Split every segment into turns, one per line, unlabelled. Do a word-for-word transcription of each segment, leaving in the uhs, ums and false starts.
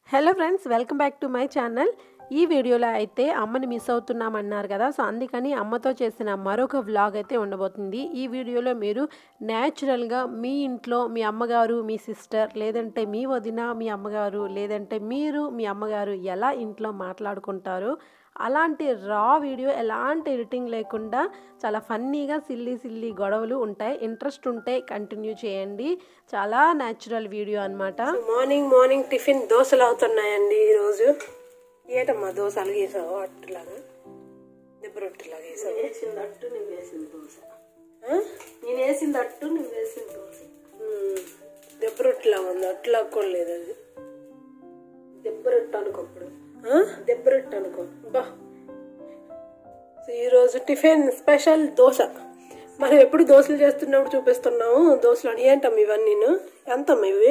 Hello friends, welcome back to my channel. ఈ వీడియోలో అయితే అమ్మని మిస్ అవుతున్నామన్నారు కదా, సో అందుకని అమ్మతో చేసిన మరొక వ్లాగ్ అయితే ఉండబోతుంది. ఈ వీడియోలో మీరు న్యాచురల్గా మీ ఇంట్లో మీ అమ్మగారు, మీ సిస్టర్, లేదంటే మీ వదిన మీ అమ్మగారు, లేదంటే మీరు మీ అమ్మగారు ఎలా ఇంట్లో మాట్లాడుకుంటారు, అలాంటి రా వీడియో, ఎలాంటి ఎడిటింగ్ లేకుండా చాలా ఫన్నీగా సిల్లీ సిల్లీ గొడవలు ఉంటాయి. ఇంట్రెస్ట్ ఉంటే కంటిన్యూ చేయండి. చాలా న్యాచురల్ వీడియో అనమాట. మార్నింగ్ మార్నింగ్ టిఫిన్ దోశలు అవుతున్నాయండి ఈరోజు. ఏటమ్మా దోశ అలగేసావు? అట్టులాగా దెబ్బ రొట్టెలాగా వేసావు?
వేసింది అట్టు నువ్వు వేసింది దోశ. నేను వేసింది అట్టు నువ్వు వేసింది దోశ.
దెబ్బ రొట్టెలాగా ఉంది, అట్టులాగా కూడా లేదు. అది
దెబ్బ రొట్టె అనుకో, ఇప్పుడు దెబ్బ రొట్టె అనుకో.
బా, ఈరోజు టిఫిన్ స్పెషల్ దోశ. మనం ఎప్పుడు దోశలు చేస్తున్నప్పుడు చూపిస్తున్నాము దోశలు అని. ఏంటమ్మా ఇవన్నీ? ఎంతమ్మా ఇవి?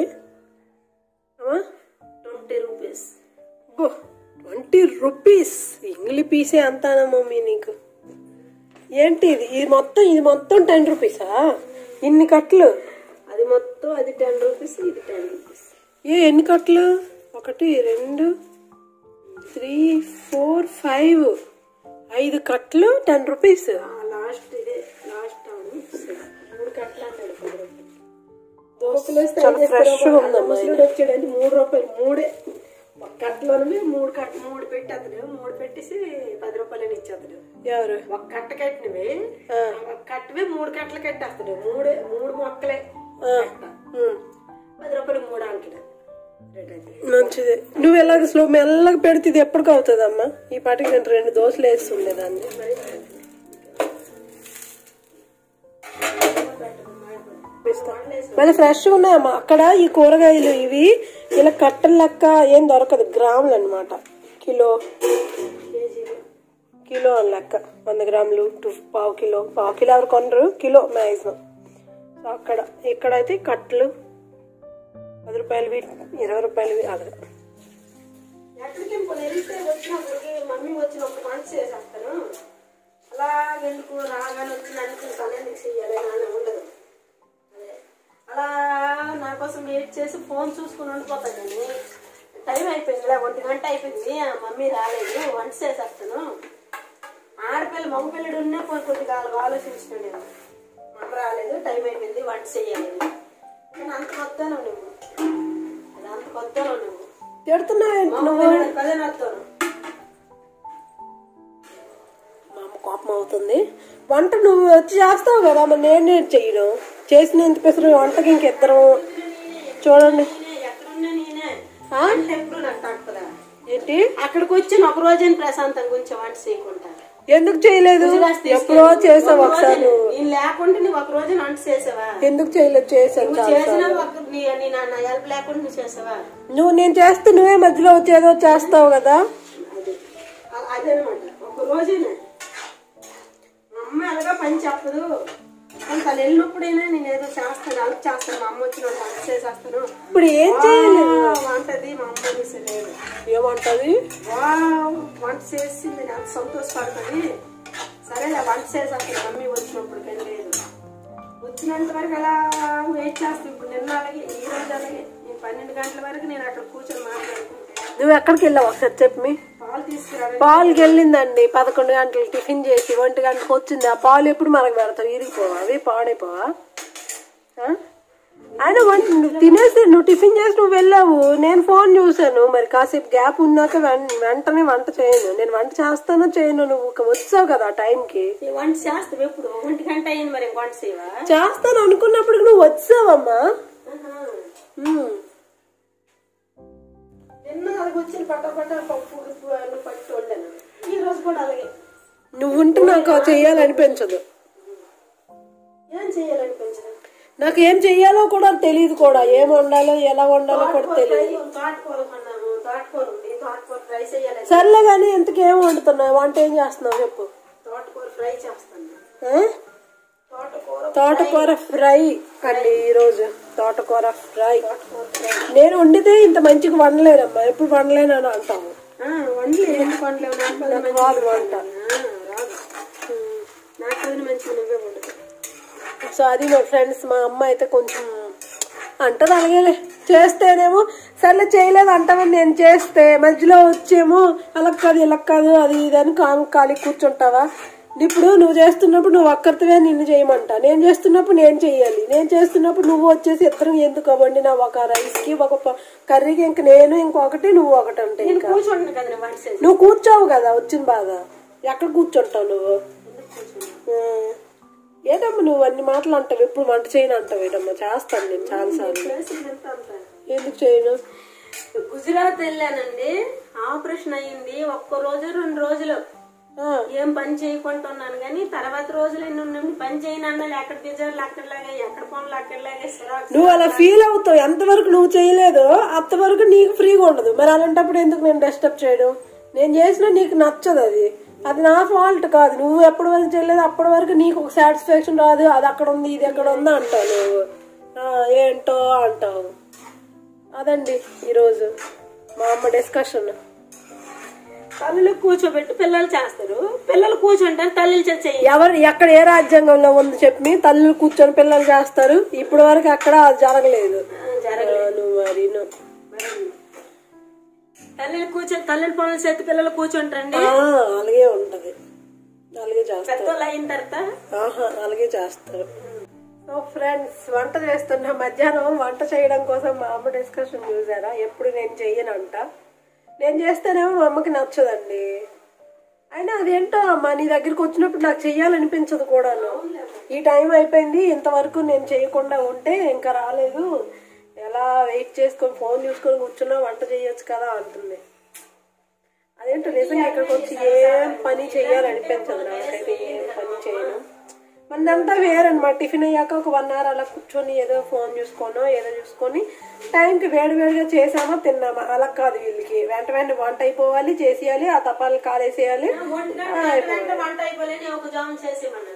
Twenty rupees.
బో, ట్వంటీ రూపీస్ ఇంగ్లీష్ పీసే అంతానా మమ్మీ నీకు? ఏంటి ఇది? ఇది మొత్తం ఇది మొత్తం టెన్ రూపీసా? ఇన్ని కట్లు?
అది మొత్తం అది టెన్ రూపీస్, ఇది టెన్ రూపీస్.
ఏ ఎన్ని కట్లు? ఒకటి, రెండు, త్రీ, ఫోర్, ఫైవ్, ఐదు కట్లు టెన్ రూపీస్.
లాస్ట్ ఇదే లాస్ట్ అవును. మూడు కట్లు అంటాడు పది రూపాయలు. వచ్చాడంటే మూడు రూపాయలు మూడే ఒక కట్టలోనే మూడు కట్ట మూడు పెట్టి అతను మూడు పెట్టేసి పది రూపాయలని ఇచ్చేస్తాడు.
ఎవరు?
ఒక కట్ట కట్టినవి ఒక కట్టవే మూడు కట్టలు కట్టేస్తాడు. మూడే మూడు మొక్కలే పది రూపాయలు మూడు అంటాడు.
మంచిది. నువ్వు ఎలాగ స్లో మెల్లగా పెడితే ఇది ఎప్పటికి అవుతుందమ్మా? ఈ పాటికి నేను రెండు దోశలు వేస్తుండే దాన్ని. మళ్ళీ ఫ్రెష్గా ఉన్నాయమ్మా అక్కడ. ఈ కూరగాయలు ఇవి ఇలా కట్టల లెక్క ఏం దొరకదు, గ్రాములు అనమాట. కిలో కిలో అని లెక్క. వంద గ్రాములు టూ పావు కిలో పావు కిలో ఎవరు కొనరు, కిలో మ్యాక్సిమం. సో అక్కడ ఇక్కడైతే కట్టలు పది రూపాయలవి, ఇరవై రూపాయలవి. అదే
ఎక్కడికి వచ్చినప్పటికి మమ్మీ వచ్చినప్పుడు వంట చేసేస్తాను. అలా ఎందుకు రాగానే వచ్చిన అనుకుంటానే నీకు చెయ్యాలి అని ఉండదు. అదే అలా నా కోసం వెయిట్ చేసి ఫోన్ చూసుకుని ఉండిపోతాను. నేను టైం అయిపోయింది, ఇలా ఒంటి గంట అయిపోయింది, మమ్మీ రాలేదు, వంట చేసేస్తాను. ఆడపిల్ల మగపిల్లడు ఉన్నా కొద్దిగా ఆలోచించాను నేను. మమ్మ రాలేదు, టైం అయిపోయింది, వంట చెయ్యాలి. నేను అంత కొత్తలో నువ్వు అది అంత కొత్తలో నువ్వు
తిడుతున్నావు.
కదే నత్తాను.
మా అమ్మ కోపం అవుతుంది. వంట నువ్వు వచ్చి చేస్తావు కదా, మరి నేను నేను చెయ్యను. చేసినంత పెసరు వంటకి ఇంకిద్దరం. చూడండి
ఎక్కడున్నా నేనే ఎప్పుడు నాకు తప్పదా
ఏంటి?
అక్కడికి వచ్చి ఒక రోజు ప్రశాంతంగా కొంచెం వంట చేయకుండా
ఎందుకు చేయలేదు? ఎప్పుడో చేసావు ఒకసారి.
నేను లేకుండా నువ్వు ఒక రోజు వంట చేసావా?
ఎందుకు చేయలేదు? చేసాను.
చేసినా హెల్ప్ లేకుండా నువ్వు చేసావా?
నువ్వు నేను చేస్తే నువ్వే మధ్యలో వచ్చేదో చేస్తావు కదా.
అదనమాట. ఒక రోజేనా మా అమ్మ అలాగా పని చెప్పదు. తను వెళ్ళినప్పుడైనా నేను ఏదో చేస్తాను, హెల్ప్ చేస్తాను. మా అమ్మ వచ్చిన వంట చేసేస్తాను.
ఇప్పుడు ఏం చేయాలి?
వంటది మా అమ్మ లేదు.
ఏమంటది?
వంట చేసింది నాకు సంతోషపడుతుంది. సరే వంట చేసేస్తాను మమ్మీ వచ్చినప్పుడు. లేదు వచ్చినంత వరకు అలా వెయిట్ చేస్తాను. ఇప్పుడు నిన్న అలాగే, ఈ రోజు అలాగే. నేను పన్నెండు గంటల వరకు నేను అక్కడ కూర్చొని మాట్లాడుకుంటాను.
నువ్వు ఎక్కడికి వెళ్ళావు ఒకసారి చెప్పు. మీ
పాలు తీసుకురా.
పాలుకి వెళ్ళిందండి. పదకొండు గంటలు టిఫిన్ చేసి ఒంటి గంటకు వచ్చింది. ఆ పాలు ఎప్పుడు మనకు పెడతావు? ఇరిగిపోవా? అవి పాడైపోవా? ఆయన వంట నువ్వు తినేసి నువ్వు టిఫిన్ చేసి నువ్వు వెళ్ళావు. నేను ఫోన్ చూసాను. మరి కాసేపు గ్యాప్ ఉన్నాక వెంటనే వంట చేయను. నేను వంట చేస్తానో చేయను. నువ్వు వచ్చావు కదా ఆ టైంకి.
వంట చేస్తావు ఎప్పుడు? ఒంటి గంట అయింది, మరి వంట చేయవా?
చేస్తాను అనుకున్నప్పుడు నువ్వు వచ్చావమ్మా.
నిన్న అలాగే వచ్చి పట్ట పట్ట పప్పు పట్టు వండాను. ఈ రోజు కూడా అలాగే.
నువ్వు ఉంటే నాకు చెయ్యాలనిపించదు.
ఏం చెయ్యాలనిపించదు?
నాకు ఏం చెయ్యాలో కూడా తెలియదు. కూడా ఏం వండాలో ఎలా వండాలో కూడా తెలియదు. సర్లే గానీ ఇంతకేం వండుతున్నావు? వంట ఏం చేస్తున్నావు చెప్పు.
తోటకూర ఫ్రై చేస్తాను.
తోటకూర ఫ్రై అండి ఈరోజు. తోటకూర ఫ్రై. నేను వండితే ఇంత మంచిగా వండలేనమ్మా. ఎప్పుడు వండలేనని అంటాము.
వండలే ఎందుకు వండలేవు?
రాదు వంట.
నాకు మంచిగా నువ్వే వండుతావు.
సో అది మా ఫ్రెండ్స్. మా అమ్మ అయితే కొంచెం అంటది అలాగే చేస్తేనేమో
సర్లే చేయలేదు అంటావని నేను చేస్తే మధ్యలో వచ్చేమో అలా కాదు ఇలా కాదు అది ఇది అని ఖాళీ కూర్చుంటావా? ఇప్పుడు నువ్వు చేస్తున్నప్పుడు నువ్వు ఒక్కరితోవే నిన్ను చేయమంటా, నేను చేస్తున్నప్పుడు నేను చెయ్యాలి, నేను చేస్తున్నప్పుడు నువ్వు వచ్చేసి ఇద్దరం ఎందుకు అవ్వండి నా ఒక రైస్ కి ఒక కర్రీకి ఇంక నేను ఇంకొకటి నువ్వు ఒకటి అంటే నువ్వు కూర్చోవు కదా వచ్చిన బాధ. ఎక్కడ కూర్చుంటావు నువ్వు? ఏదమ్మా నువ్వు అన్ని మాటలు అంటావు, ఎప్పుడు వంట చేయను అంటావు ఏదమ్మా? చేస్తాను నేను చాలాసార్లు. ఎందుకు చేయను?
గుజరాత్ వెళ్ళానండి, ఆపరేషన్ అయ్యింది. ఒక్క రోజు రెండు రోజులు ఏం పని చేయకుంటున్నాను కానీ తర్వాత రోజులు ఎన్ని పని చేయను అన్నది ఎక్కడ బిజార్లు అక్కడలాగే ఎక్కడ పనులు అక్కడలాగే.
నువ్వు అలా ఫీల్ అవుతావు. ఎంతవరకు నువ్వు చేయలేదో అంతవరకు నీకు ఫ్రీగా ఉండదు. మరి అలాంటప్పుడు ఎందుకు నేను డిస్టర్బ్ చేయడం? నేను చేసినా నీకు నచ్చదు, అది అది నా ఫాల్ట్ కాదు. నువ్వు ఎప్పటి వరకు చేయలేదు అప్పటి వరకు నీకు ఒక సాటిస్ఫాక్షన్ రాదు. అది అక్కడ ఉంది ఇది ఎక్కడ ఉందా అంటావు నువ్వు, ఏంటో అంటావు. అదండి ఈరోజు మా అమ్మ డిస్కషన్.
తల్లులు కూర్చోబెట్టి పిల్లలు చేస్తారు, పిల్లలు కూర్చుంటారు తల్లులు చెయ్యి.
ఎవరు ఎక్కడ ఏ రాజ్యాంగంలో ఉంది చెప్పి తల్లులు కూర్చొని పిల్లలు చేస్తారు? ఇప్పటి వరకు అక్కడ అది జరగలేదు. నువ్వు మరి
తల్లులు కూర్చొని తల్లుల పనులు చేతి పిల్లలు కూర్చుంటారండి.
అలాగే ఉంటది, అలాగే చేస్తారు.
అయిన తర్వాత
అలాగే చేస్తారు. సో ఫ్రెండ్స్, వంట చేస్తున్నా. మధ్యాహ్నం వంట చేయడం కోసం మా అమ్మ డిస్కషన్ చూసారా? ఎప్పుడు నేను చెయ్యనంట, నేను చేస్తేనేమో మా అమ్మకి నచ్చదండి. అయినా అదేంటో అమ్మ నీ దగ్గరికి వచ్చినప్పుడు నాకు చెయ్యాలనిపించదు కూడాను. ఈ టైం అయిపోయింది ఇంతవరకు నేను చేయకుండా ఉంటే ఇంకా రాలేదు, ఎలా వెయిట్ చేసుకొని ఫోన్ చూసుకొని కూర్చున్నా వంట చేయొచ్చు కదా అంటుంది. అదేంటో నిజంగా ఇక్కడికి వచ్చి ఏం పని చెయ్యాలనిపించదు నాకైతే. ఏం పని చేయను. మనదంతా వేరనమాట. టిఫిన్ అయ్యాక ఒక వన్ అవర్ అలా కూర్చొని ఏదో ఫోన్ చూసుకోనో ఏదో చూసుకొని టైంకి వేడి వేడిగా చేసామా తిన్నామా అలా కాదు. వీళ్ళకి వెంట వెంట వంట అయిపోవాలి, చేసేయాలి, ఆ తపాలు కాలేసేయాలి.
వంట అయిపోయి ఒక జామ్ చేసేమన్నా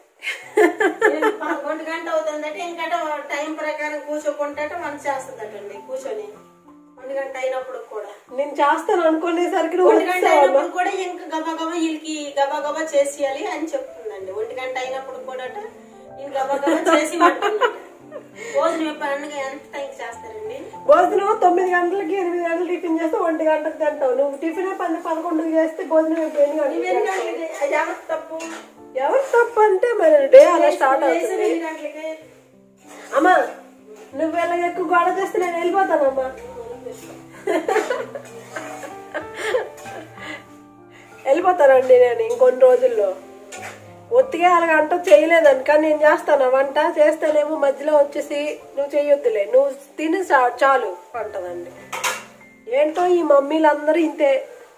ఒంటి గంట అవుతుందంటే ఇంకంటే టైం ప్రకారం కూర్చోకుంటే వంట చేస్తుందటండి. కూర్చొని ఒంటి గంట అయినప్పుడు కూడా
నేను చేస్తాను అనుకునేసరికి
ఒంటి గంట అయినప్పుడు కూడా ఇంకా గబా గబా వీళ్ళకి గబా గబా చేసేయాలి అని చెప్తుందండి. ఒంటి గంట అయినప్పుడు కూడా నేను గబా గబా చేసి భోజనం పండుగ ఎంత టైం చేస్తారండి?
భోజనం తొమ్మిది గంటలకి ఎనిమిది గంటలు టిఫిన్ చేస్తే ఒంటి గంటకు తింటావు. నువ్వు టిఫిన్ పది పదకొండుకి చేస్తే భోజనం ఎన్ని గంటలు?
ఎవరు తప్పు?
ఎవరు తప్పు అంటే మరి డే అలా స్టార్ట్ అవుతుంది. అమ్మా నువ్వు ఎలా ఎక్కువ గోడ చేస్తే నేను వెళ్ళిపోతానమ్మా. వెళ్ళిపోతానండి నేను ఇంకొన్ని రోజుల్లో. ఒత్తిగా అలాగంట చేయలేదని కానీ నేను చేస్తాను వంట. చేస్తానేమో మధ్యలో వచ్చేసి నువ్వు చెయ్యొద్దులే, నువ్వు తిని చాలు అంటదండి. ఏంటో ఈ మమ్మీలందరూ ఇంతే.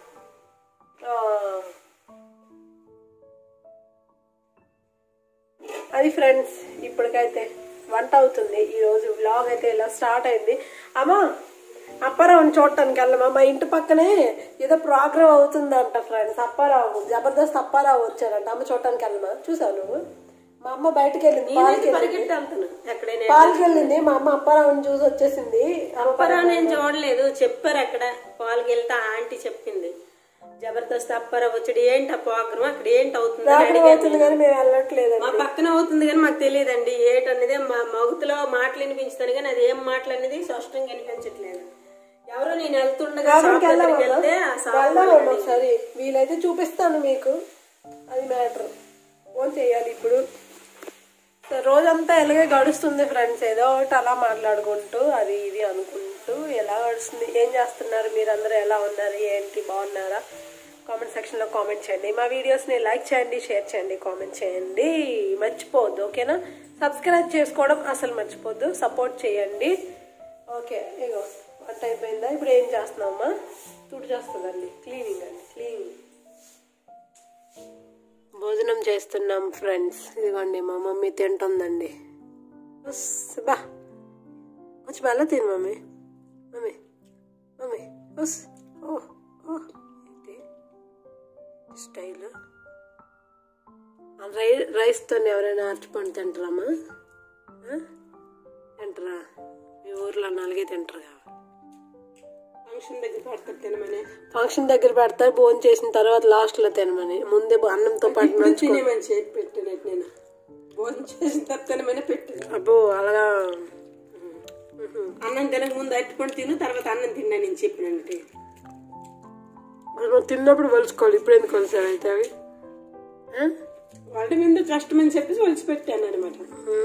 అది ఫ్రెండ్స్, ఇప్పటికైతే వంట అవుతుంది. ఈరోజు వ్లాగ్ అయితే ఇలా స్టార్ట్ అయింది. అమ్మా అప్పారావుని చూడటానికి వెళ్ళమా? మా ఇంటి పక్కనే ఏదో ప్రోగ్రామ్ అవుతుందంట ఫ్రెండ్స్. అప్పారావు జబర్దస్త్ అప్పారావు వచ్చారంట. అమ్మ చూడటానికి వెళ్ళమా? చూసావు నువ్వు? మా అమ్మ బయటకు వెళ్ళింది, పాలకి పాలకి వెళ్ళింది. మా అమ్మ అప్పారావుని చూసి వచ్చేసింది.
అప్పారావు నేను చూడలేదు, చెప్పారు అక్కడ పాలకి వెళ్తే ఆంటీ చెప్పింది జబర్దస్త్ అప్పారావు వచ్చాడు. ఏంటి ఆ ప్రోగ్రామ్ అక్కడ ఏంటి అవుతుంది
కానీ మేము వెళ్ళట్లేదు.
మా పక్కన అవుతుంది కానీ మాకు తెలియదండి ఏంటనేది. మా మగుతులో మాటలు వినిపించుతాను కానీ అది ఏం మాటలు అనేది స్పష్టంగా వినిపించట్లేదు. ఎవరో నేను వెళ్తుండగా
సరే వీలైతే చూపిస్తాను మీకు. అది మ్యాటర్. ఫోన్ చేయాలి ఇప్పుడు. రోజంతా ఎలాగే గడుస్తుంది ఫ్రెండ్స్, ఏదో ఒకటి అలా మాట్లాడుకుంటూ అది ఇది అనుకుంటూ ఎలా గడుస్తుంది. ఏం చేస్తున్నారు మీరందరూ? ఎలా ఉన్నారు? ఏంటి బాగున్నారా? కామెంట్ సెక్షన్ లో కామెంట్ చేయండి. మా వీడియోస్ ని లైక్ చేయండి, షేర్ చేయండి, కామెంట్ చేయండి. మర్చిపోవద్దు ఓకేనా? సబ్స్క్రైబ్ చేసుకోవడం అసలు మర్చిపోద్దు, సపోర్ట్ చేయండి. ఓకే ఇగో వంట అయిపోయిందా? ఇప్పుడు ఏం చేస్తున్నామమ్మా? తుడి చేస్తుందండి, క్లీనింగ్ అండి, క్లీనింగ్. భోజనం చేస్తున్నాం ఫ్రెండ్స్. ఇదిగోండి మా మమ్మీ తింటుందండి. బా కొంచెం మెల్ల తిను మమ్మీ. మమ్మీ మమ్మీ బస్. ఓ ఓ స్టైల్. రై రైస్తో ఎవరైనా అరటిపండు తింటారమ్మా? తింటారా? మీ ఊర్లో నాలుగే తింటారు కదా.
ఫంక్షన్ దగ్గర పెడతారు తినమని.
ఫంక్షన్ దగ్గర పెడతారు, భోజనం చేసిన తర్వాత లాస్ట్ లో తినమని. ముందే అన్నంతో పాటు
తినేమని చేసి పెట్టినట్టు నేను భోజనం చేసిన తర్వాత తినమని పెట్టాను.
అబ్బో అలాగా అన్నం తినక ముందు అరటిపండు తిను, తర్వాత అన్నం తిన్నా నేను చెప్పినంటే.
తిన్నప్పుడు వలుచుకోవాలి, ఇప్పుడు ఎందుకు వలిసావు అయితే అవి?
వాళ్ళ మీద కష్టమని చెప్పేసి వలిసి పెట్టాను అనమాట.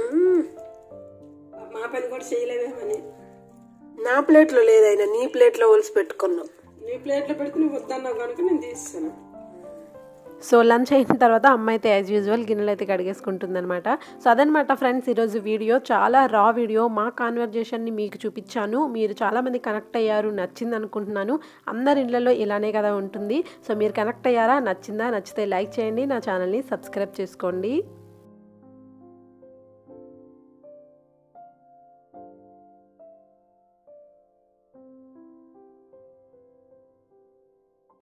మా పని కూడా చేయలేమని.
నా ప్లేట్లో లేదైనా నీ ప్లేట్లో వలిసి పెట్టుకున్నాం.
నీ ప్లేట్లో పెడితే నువ్వు వద్దన్నావు కనుక నేను తీస్తాను.
సో లంచ్ అయిన తర్వాత అమ్మ అయితే యాజ్ యూజువల్ గిన్నెలు అయితే కడిగేసుకుంటుంది అనమాట. సో అదనమాట ఫ్రెండ్స్ ఈరోజు వీడియో. చాలా రా వీడియో, మా కాన్వర్జేషన్ని మీకు చూపించాను. మీరు చాలామంది కనెక్ట్ అయ్యారు, నచ్చింది అనుకుంటున్నాను. అందరి ఇళ్లలో ఇలానే కదా ఉంటుంది. సో మీరు కనెక్ట్ అయ్యారా, నచ్చిందా? నచ్చితే లైక్ చేయండి, నా ఛానల్ని సబ్స్క్రైబ్ చేసుకోండి.